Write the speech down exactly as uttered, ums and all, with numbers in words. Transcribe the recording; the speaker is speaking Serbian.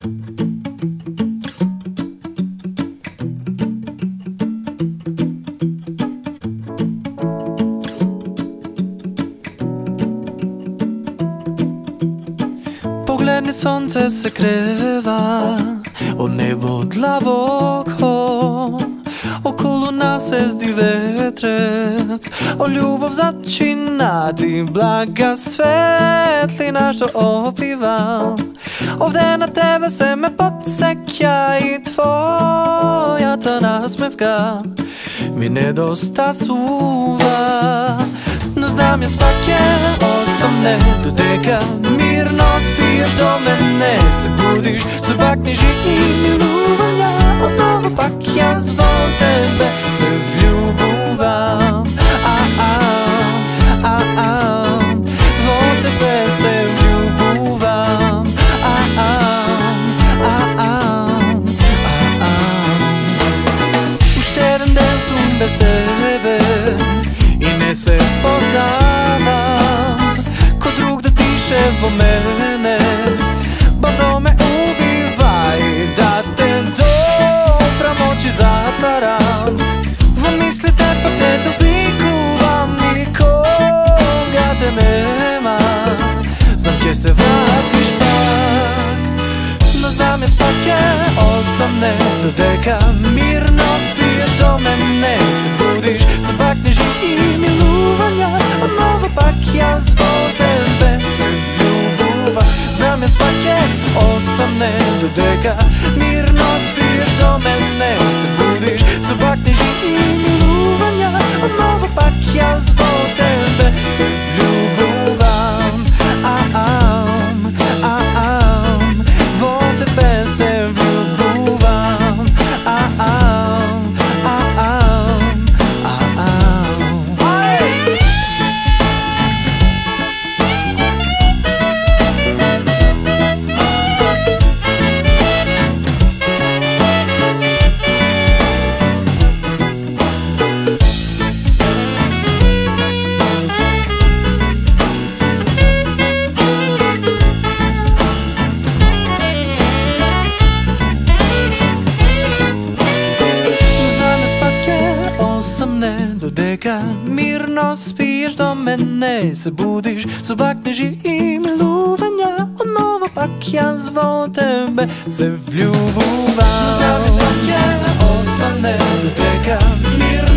Pogled sonce se kreva od nebo dlaboko, okolo nas se zdi vetrec, o ljubav začinati, blaga svetlina što opiva. Ovdje na tebe se me podseća i tvoja ta nasmevka mi nedosta suva. No znam ja svake osamne dodeka, mirno spiješ do mene, se budiš, zabakneš i miluvanja, odnovo pak ja zvol tebe, se vljubuvam. A, a, a, a, vol tebe se vljubuvam. A, a, a, a, a, a. Už teden den sam bez tebe i ne se poznavam, ko drug da diše vo mene, bado me ubivaj, da te do pramoći zatvaram. Vo misli te pa te dovikuvam, nikoga te nema, znam gdje se vratiš pak. No znam je spake osamne dodeka, mirno spiješ do mene, se budiš, zabakneš i miluvanja, odnovo pak ja zvol tebe, se vljubuvam. Znam je spake osamne dodeka, mirno spiješ do mene, se budiš, zabakneš i miluvanja, odnovo pak ja zvol tebe, se vljubuvam. A, a, a, a, vol tebe se vljubuvam. A, a, a, a, a, a. Dodeka mirno spiješ do mene, se budiš, zabakneš i miluvanja, odnovo pak ja zvol tebe, se vljubuvam. Znam je spake osamne dodeka, mirno